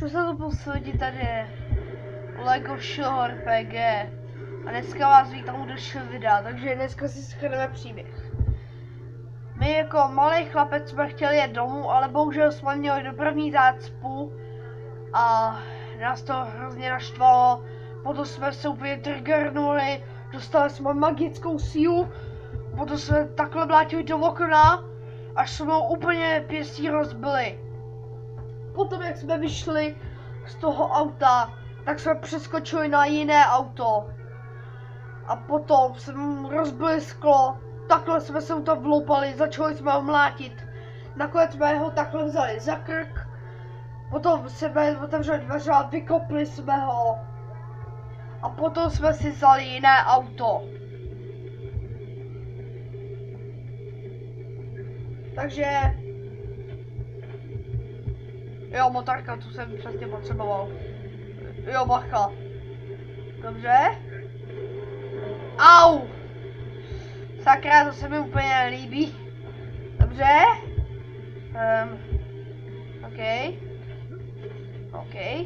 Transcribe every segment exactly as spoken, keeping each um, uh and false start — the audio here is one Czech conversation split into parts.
Šel se to posledit tady Lego Show R P G a dneska vás vítám u dalšího videa, takže dneska si shrneme příběh. My jako malý chlapec jsme chtěli jet domů, ale bohužel jsme měli dopravní zácpu a nás to hrozně naštvalo. Potom jsme se úplně trigernuli, dostali jsme magickou sílu, potom jsme takhle mlátili do okna, až jsme ho úplně pěstí rozbili. Potom jak jsme vyšli z toho auta, tak jsme přeskočili na jiné auto. A potom jsme rozbili sklo, takhle jsme se u toho vloupali, začali jsme ho mlátit. Nakonec jsme ho takhle vzali za krk, potom jsme otevřeli dveře a vykopli jsme ho. A potom jsme si vzali jiné auto. Takže... Jo, motorka, tu jsem přesně potřeboval. Jo, bacha. Dobře. Au! Sakra, to se mi úplně nelíbí. Dobře. Um, OK. OK.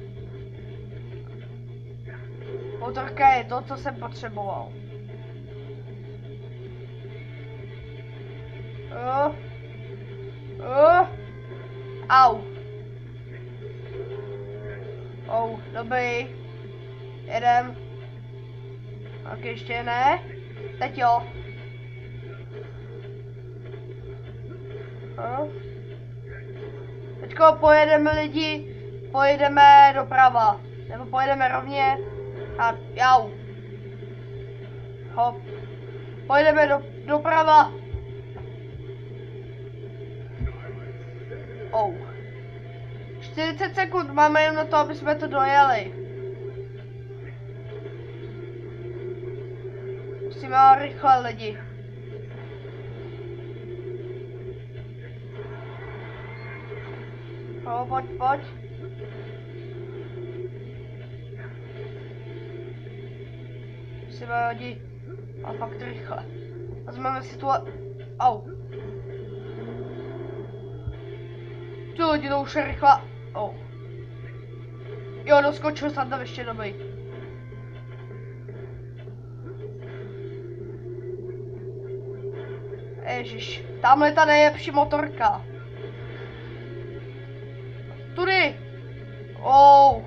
Motorka je to, co jsem potřeboval. Uh. Uh. Au. Oh, dobrý. Jedem. Tak ještě ne. Teď jo. No. Teďko pojedeme lidi, pojedeme doprava. Nebo pojedeme rovně. A jau. Hop. Pojedeme do, doprava. Oh. čtyřicet sekund máme jen na to, aby jsme to dojeli. Musíme ale rychle lidi. No, pojď, pojď. Musíme lidi. A fakt rychle. Vezmeme si tu... Au. Ty lidi, to už je rychle. Oh. Jo, doskočil jsem tam ještě dobrý. Ježiš, tamhle ta nejlepší motorka. Tudy. Oh.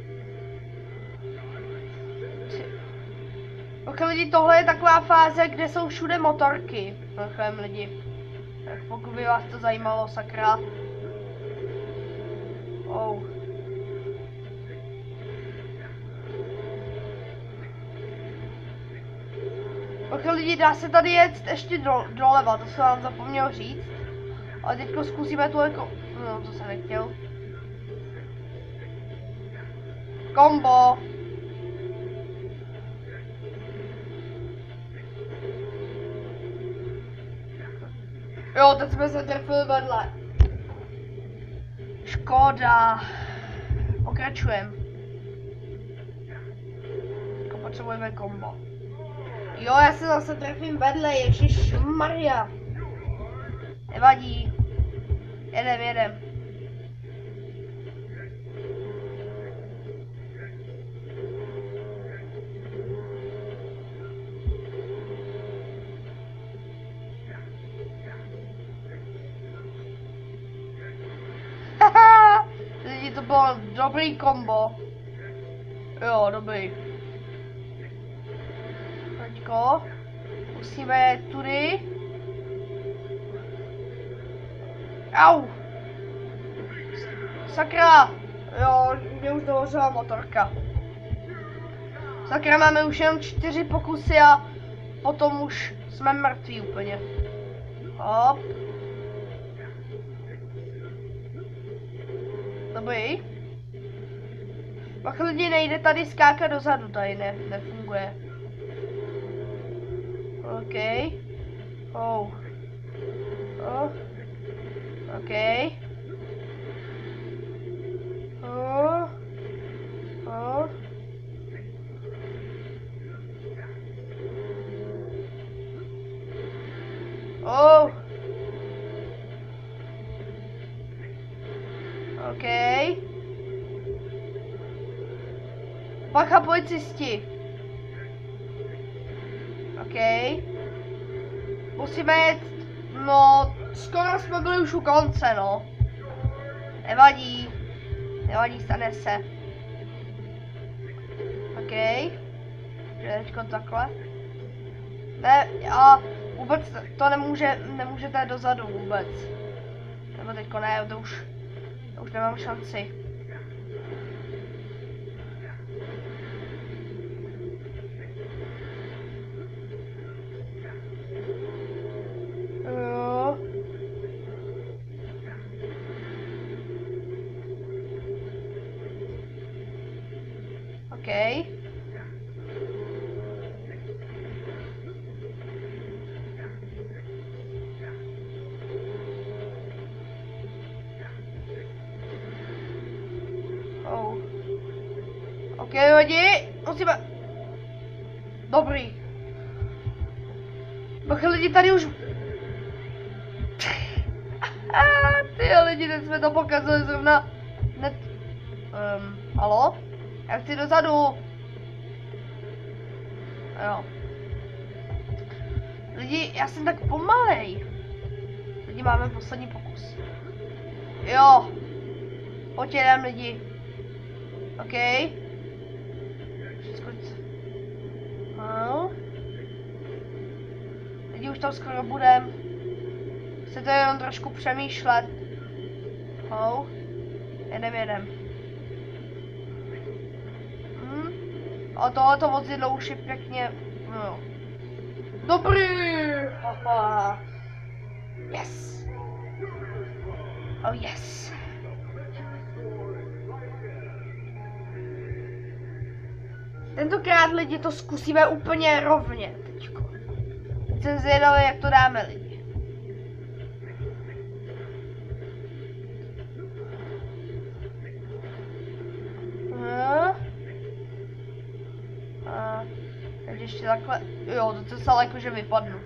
Ok, lidi, tohle je taková fáze, kde jsou všude motorky. Mimochodem, lidi. Tak pokud by vás to zajímalo, sakra. Oh. Ok, lidi, dá se tady jet ještě do, doleva, to jsem vám zapomněl říct. Ale teďko zkusíme tu jako... No, to jsem nechtěl. Kombo. Jo, teď jsme se trefili vedle. Škoda. Pokračujeme. Jako potřebujeme kombo. Jo, já se zase trefím vedle, ježišmarja. Nevadí. Jedem, jedem. Haha, lidi, to bylo dobrý kombo. Jo, dobrý. Teďko musíme tudy. Au! Sakra! Jo, mě už dohořela motorka. Sakra, máme už jenom čtyři pokusy a potom už jsme mrtví úplně. Hop. Dobrý. Pak lidi, nejde tady skákat dozadu, tady ne, nefunguje. OK. Oh. Oh. OK. Oh. Oh. Oh. OK. Bacha, policisti. OK. Musíme jet, no, skoro jsme byli už u konce, no. Nevadí. Nevadí, stane se. OK. Že teďko takhle. Ne, a vůbec to nemůže, nemůžete dozadu vůbec. Nebo teďko ne, to už, to už nemám šanci. Jo. OK. Oh. OK, lidi, musíme... Dobrý. Bacha, lidi, tady už... Ty lidi, teď jsme to pokazali zrovna... Net... Um, halo? Já chci dozadu. Jo. Lidi, já jsem tak pomalej. Lidi, máme poslední pokus. Jo. Pojď jedem, lidi. OK. Všechno. No. Lidi, už tam skoro budem. Chcete jenom trošku přemýšlet. Oh. Jedem, jedem. Hm. A tohleto vozidlo už je pěkně... No. Dobrý! Haha. Yes. Oh yes. Tentokrát, lidi, to zkusíme úplně rovně teďko. Jsem zvědavý, jak to dáme, lidi. No. A teď ještě takhle, jo, to se ale jakože vypadnu.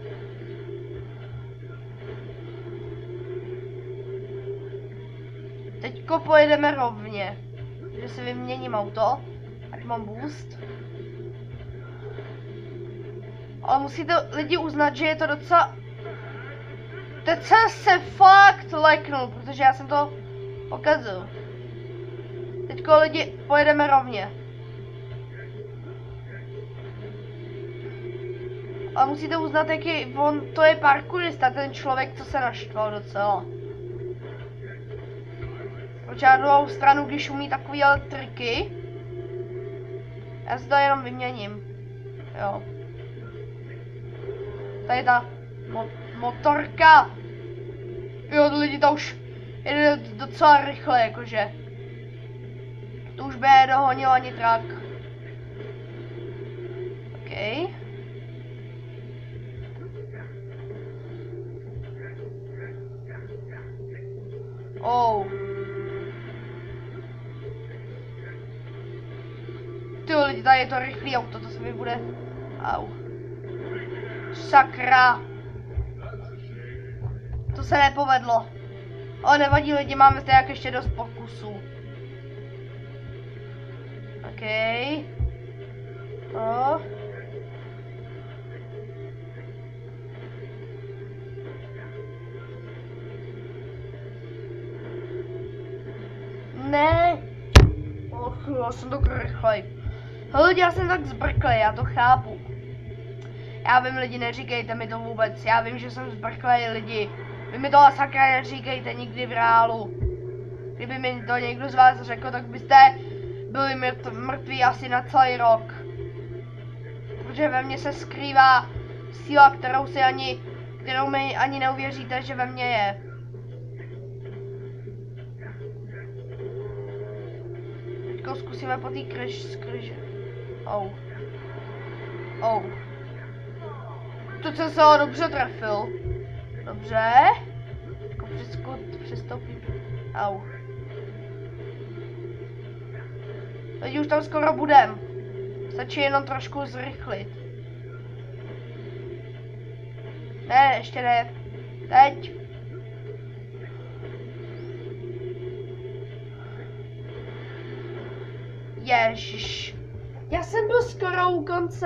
Teďko pojedeme rovně, že si vyměním auto, ať mám boost. Ale musíte lidi uznat, že je to docela... Teď jsem se fakt leknul, protože já jsem to pokazil. Teďko lidi pojedeme rovně. Ale musíte uznat, jaký on, to je parkourista, ten člověk, co se naštval docela. Protože na druhou stranu, když umí takovýhle triky, já si to jenom vyměním. Jo. Tady ta mo motorka. Jo, lidi, to už jede docela rychle, jakože. To už by nedohonil ani trak. OK. Oh. Ty lidi, tady je to rychlý auto, to se mi bude... Au. Sakra. To se nepovedlo. Ale nevadí, lidi, máme zde jak ještě dost pokusů. OK. No. Ne. Och, já jsem tak rychlej. Lidi, já jsem tak zbrklej, já to chápu. Já vím, lidi, neříkejte mi to vůbec, já vím, že jsem zbrklej, lidi. Vy mi to sakra neříkejte nikdy v reálu. Kdyby mi to někdo z vás řekl, tak byste byli mrtv, mrtví asi na celý rok. Protože ve mně se skrývá síla, kterou si ani, kterou mi ani neuvěříte, že ve mně je. Teďko zkusíme po té kryž, skryže. Oh. Oh. To jsem se ho dobře trefil. Dobře. Teďko přistoupím. Au. Teď už tam skoro budem. Stačí jenom trošku zrychlit. Ne, ještě ne. Teď. Ježiš. Já jsem byl skoro u konce.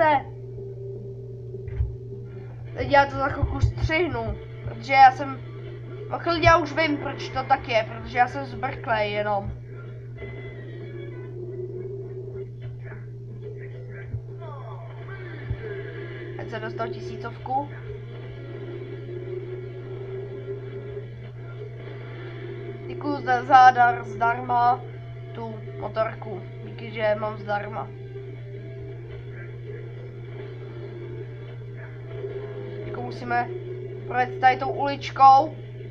Teď já to za chvilku střihnu, protože já jsem... Chvíli já už vím, proč to tak je, protože já jsem zbrklej jenom. Teď jsem dostal tisícovku. Děkuju za zádar zdarma tu motorku. Díky, že mám zdarma. Teďko musíme projet tady tou uličkou.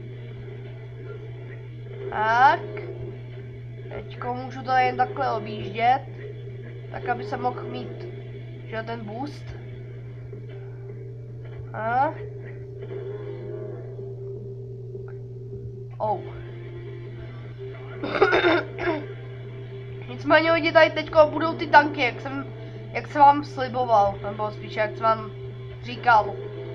Tak. Teďko můžu to jen takhle objíždět. Tak, aby se mohl mít, že ten boost. A. Oh. Nicméně lidi, tady teďko budou ty tanky, jak jsem, jak jsem vám sliboval, nebo spíš jak jsem vám říkal.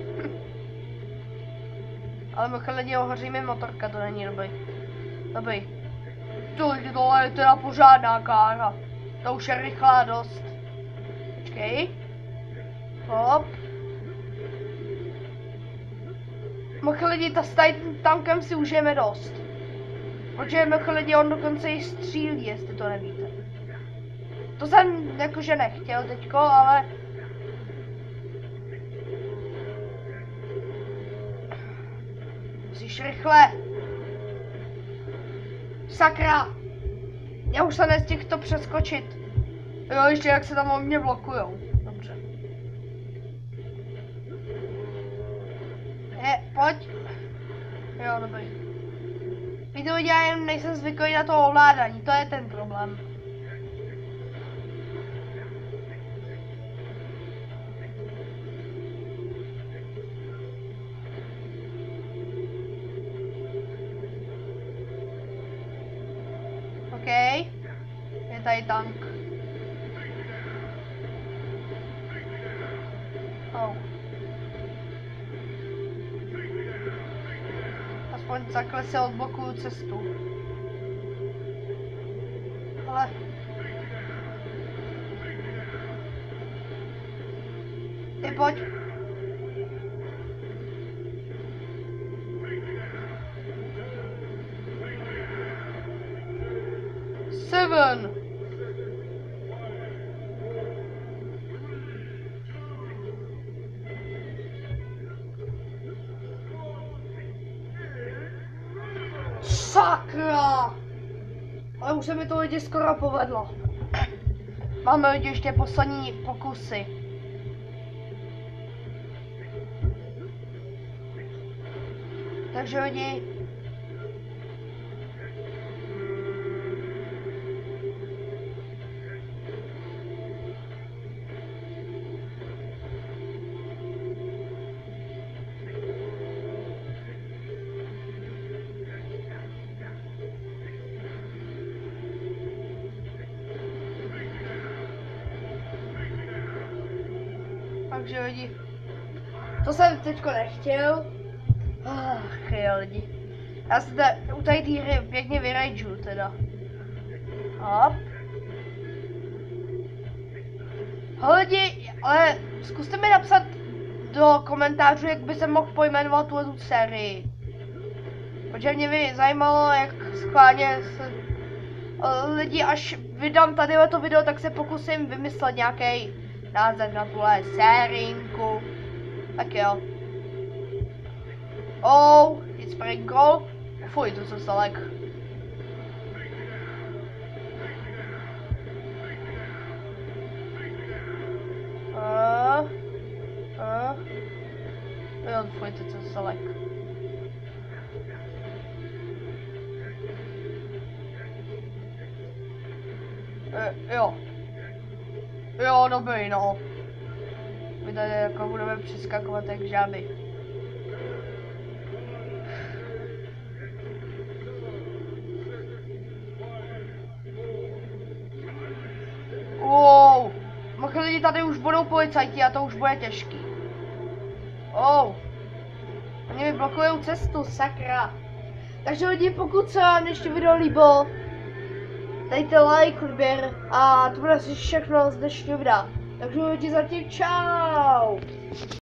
Ale mocha lidi, ohoří mi motorka, to není dobrý. Dobrý. To, tohle je teda pořádná kára. To už je rychlá dost. Počkej. Hop. Mocha lidi, ta s tím tankem si užijeme dost. Protože mocha lidi, on dokonce i střílí, jestli to nevíte. To jsem jakože nechtěl teďko, ale... Musíš rychle. Sakra! Já už se nestihl to přeskočit. Jo, ještě jak se tam o mě blokujou. Dobře. Je, pojď. Jo, dobrý. Víte, já jen nejsem zvyklý na to ovládání, to je ten problém. OK. Je tady tank. Oh. Aspoň takhle se odblokuju cestu. Ale... Ty pojď. Seven. Sakra! Ale už se mi to lidi skoro povedlo. Máme lidi ještě poslední pokusy. Takže lidi... Takže lidi, to jsem teďko nechtěl. Ach jo lidi. Já se tady, u tady té hry pěkně vyrajžu teda. Hop. Hele lidi, ale zkuste mi napsat do komentářů, jak by se mohl pojmenovat tu sérii. Protože mě by zajímalo, jak schválně se... Lidi, až vydám tady to video, tak se pokusím vymyslet nějaký název na tuhle sérinku. Tak jo. Oh, it's sprinkle. Fuj, to jsem se lek. Uh, uh. Jo, fuj, to jsem se lek. Uh, jo. Jo, dobrý, no. My tady jako budeme přeskakovat jak žáby. Wow. Mohl lidi, tady už budou policajti a to už bude těžký. Oh. Oni mi blokujou cestu, sakra. Takže lidi, pokud se vám ještě video líbilo, dejte like, odběr a to bude asi všechno z dnešního videa. Takže lidi zatím čau!